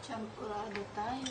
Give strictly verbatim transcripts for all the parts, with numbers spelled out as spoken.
Champurado tayo.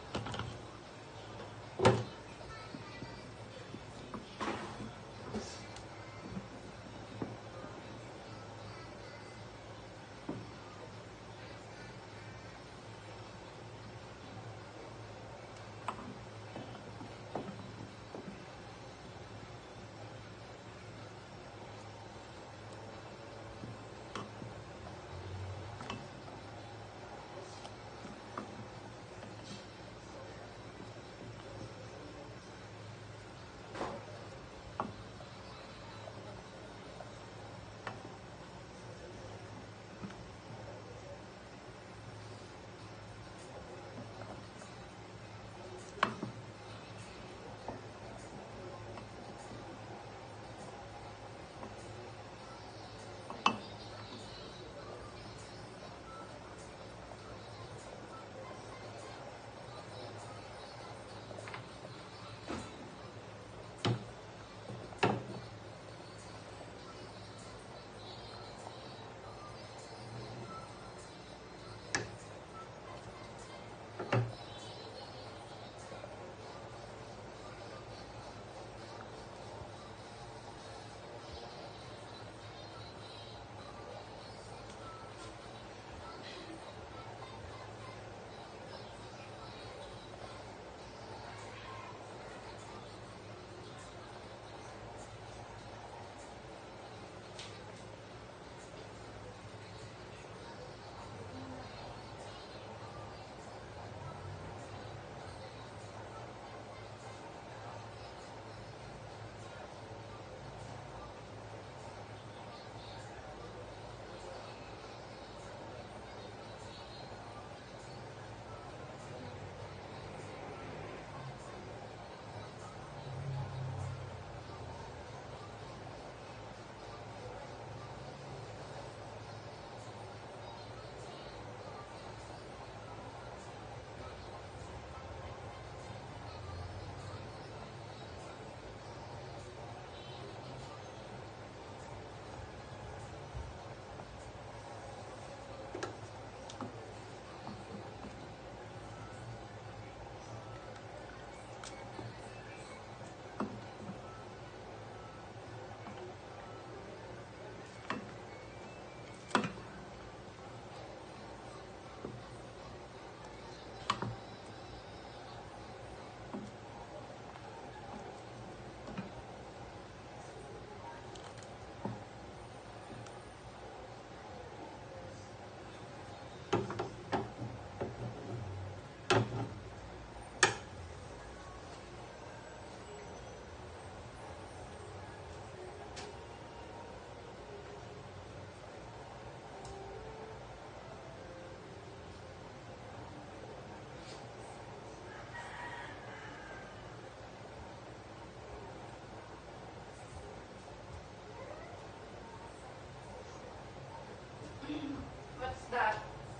What's that?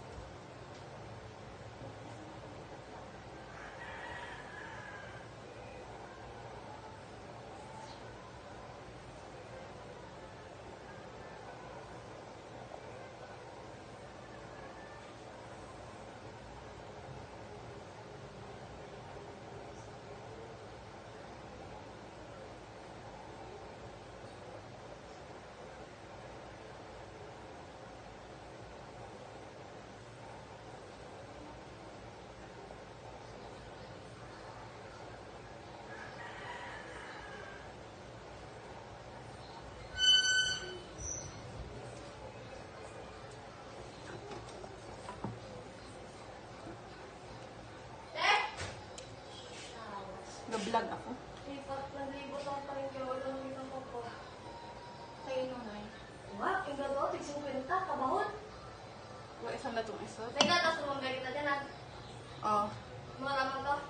Nag-vlog ako. Lipat na libot ang pangyaw lang dito ko po. Kayo nung ay. What? Yung gagawa, tigsong kwenta, kabahon. Wa isang na itong isot. Teka, tapos lumang ganito dyan ah. Oo. Maramang to.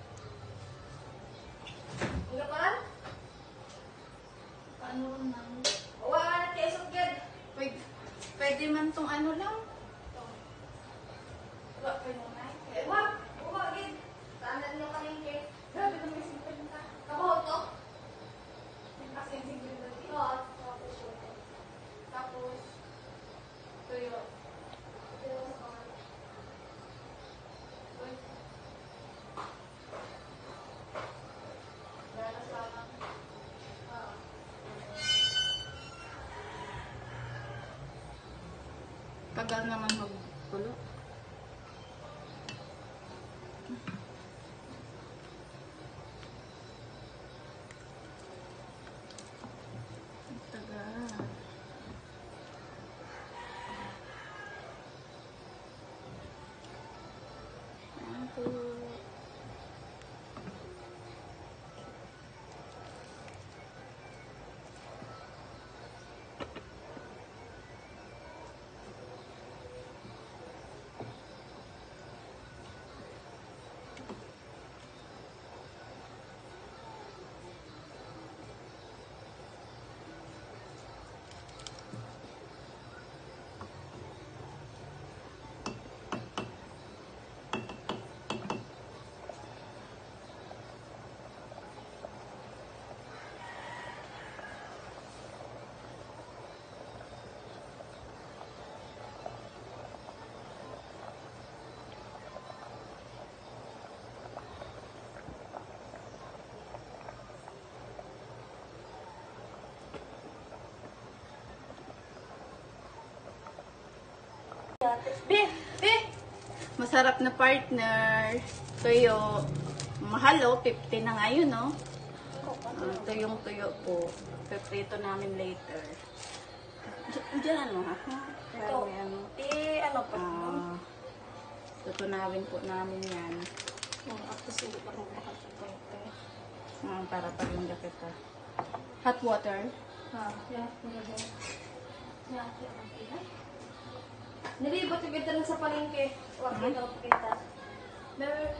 Ang gaparan? Paano man? Uwa ka na kayo sugad. Pwede, pwede man tong ano lang. Uwa, pwede mo na eh. Uwa, uwa, gid. Taanan nyo kaningke. Grabe naman yung singkwenta. Kabahon to? Kasi yung singkwenta dito. Oo, tapos yun. Tapos, tuyo. Tuyo sa pangalan. tagal naman magkulo. Ang tagal. Ayan po. Be! Be! Masarap na partner. Tuyo. Mahal oh, fifty na ngayon no. Uh, tuyong tuyo po. Piprito namin later. Diyan, diyan ano ha? Ito. Ano? Eh, ano pa? Ah, tutunawin po namin yan. Yung ako sila pa rin makasipay ito. Ah, para pa rin kita. Hot water. Ha, yan. Yan. Yan. Yan. Nilibot yung kita sa palengke. Huwag kita ang pakita. Meron.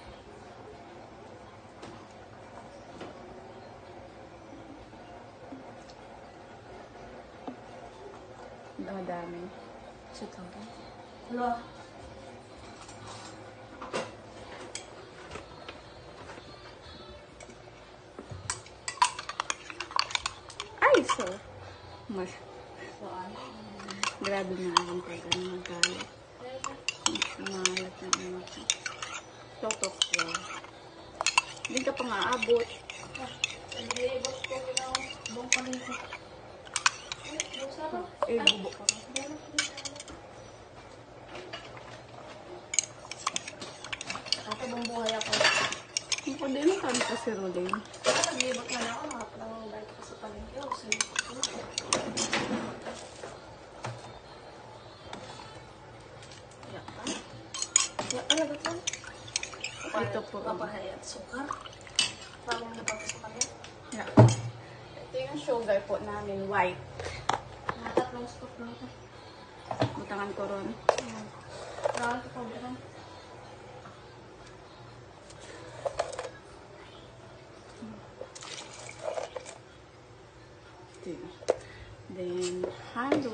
Ang dami. Sito. Hello. Ay, so. Mas. Saan? Grabe na akong pag ano magkalat. Mahalat na ano ko. Totok ko. Hindi ka pa nga abot. Nilibot ko ng buong palengke. Eh, yung sarap. Eh, bubok ko. Ako bang buhay ako? Hindi ko din ang kami kasi rolling. Naglibot na lang ako. Nakapalang dahil ko sa palengke. O, sige. Yak ka? Yak talaga ito? Ito po. Papahay at sukar. Parang napag sa kanya. Yeah. Ito yung sugar po namin, white. Mga tatlong scoop lang ito. Butangan ko ron. Ayan. Parang ito pang ganun. Then, halo.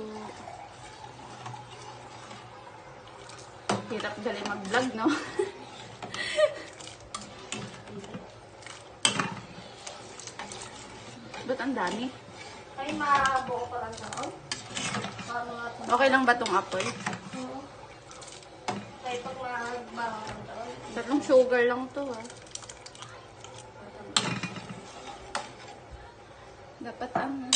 Hirap dali mag-vlog, no? Ba't ang dami? Ay, mabuo pa lang doon. Paano nga ito? Okay lang ba tong apoy? Oo. Ay, pag nagbarang doon. Tatlong sugar lang to, ah. Dapat ano.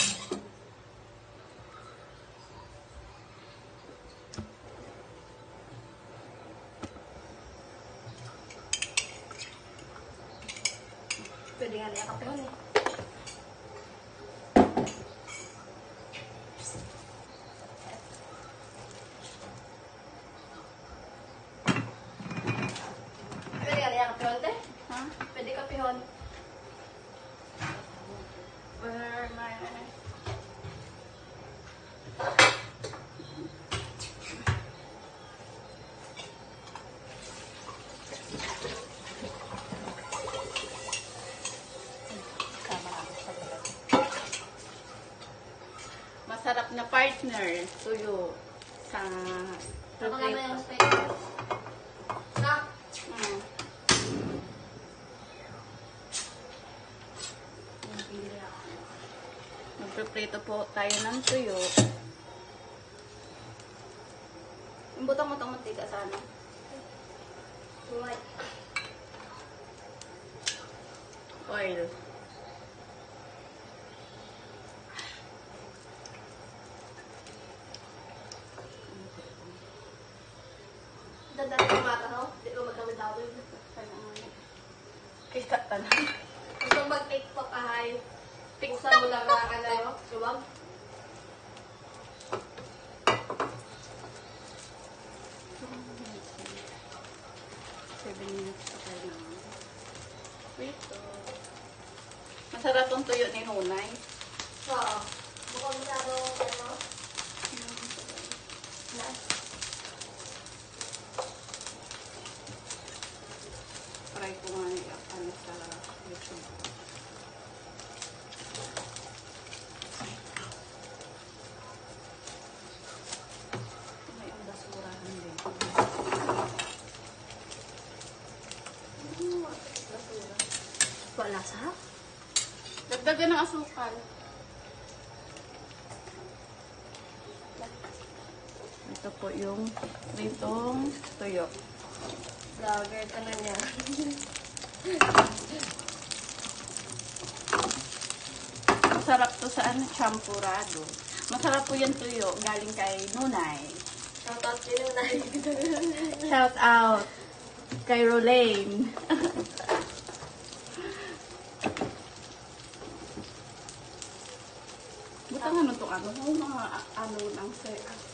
Pwede nga niya kapon eh. Pwede nga niya kapon, te? Ha? Pwede kapon. Where my... Masarap na partner. Tuyo. Sa... Ano nga ba yung steak? Sa? Mm. Magpiprito po tayo ng tuyo. Yung butang-butang mantika sana. Right. Oil. Dadaan ko mata, no? Hindi ko magkamit-awin. Kita tanan. Gusto mag-tiktok ka, hay. Tiksan mo lang na ka na, no? Suwag. Seven minutes pa kayo na. Wait, oh. Masarap tong tuyo ni Nunay. Oo. Mukhang masyado, ano? Try ko nga niya ano sa YouTube. May ang basurahan din. Wala sa? Dagdagan ng asukal. Ito po yung pritong tuyo. Vlogger ka na niya. Masarap to sa ano, champurado. Masarap po yung tuyo galing kay Nunay. Shoutout kay Lunay. Shout out kay Rolane. Buta nga nun itong ano, oh, mga ano ng sir.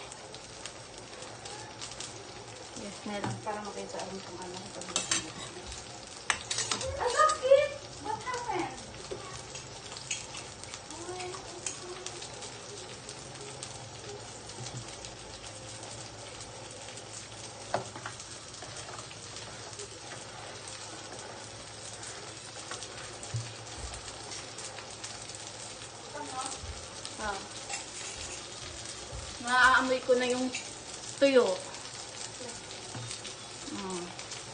Yes, na lang. Para makita ang itong ano. Ang sakit! What happened? Ah. Naaamoy ko na yung tuyo. Mm.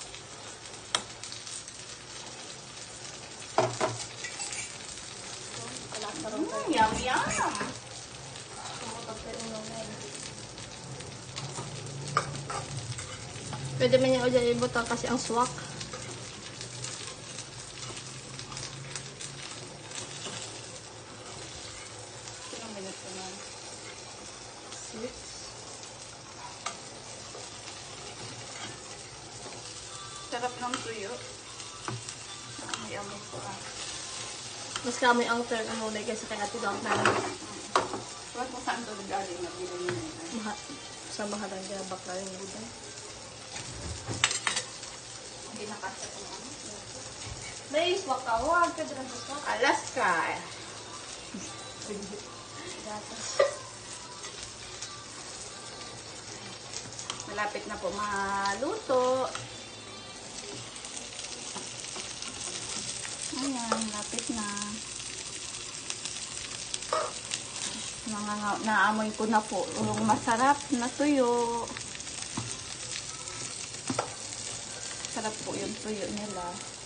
Mm, yum, yum. Pwede man yung dyan ibutang kasi ang swak. Ilang minutes na lang? Six. Sarap ng tuyo. Naamoy-amoy ko ah. Mas kami ang turn ang muna kasi kaya tidang na Huwag mo saan ito galing na bilhin mo na. maha sa mahalang ginabak na yung budan. Hindi nakasya kung ano. May swak ka. Huwag ka dyan sa swak. Alaska. Gatas. Malapit na po maluto. Ayan, lapit na. Nanganga- naamoy ko na po yung masarap na tuyo. Sarap po yung tuyo nila.